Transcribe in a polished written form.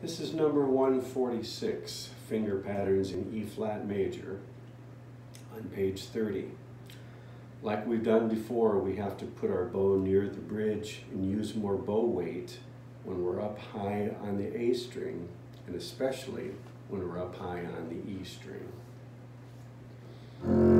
This is number 146, finger patterns in E flat major, on page 30. Like we've done before, we have to put our bow near the bridge and use more bow weight when we're up high on the A string, and especially when we're up high on the E string.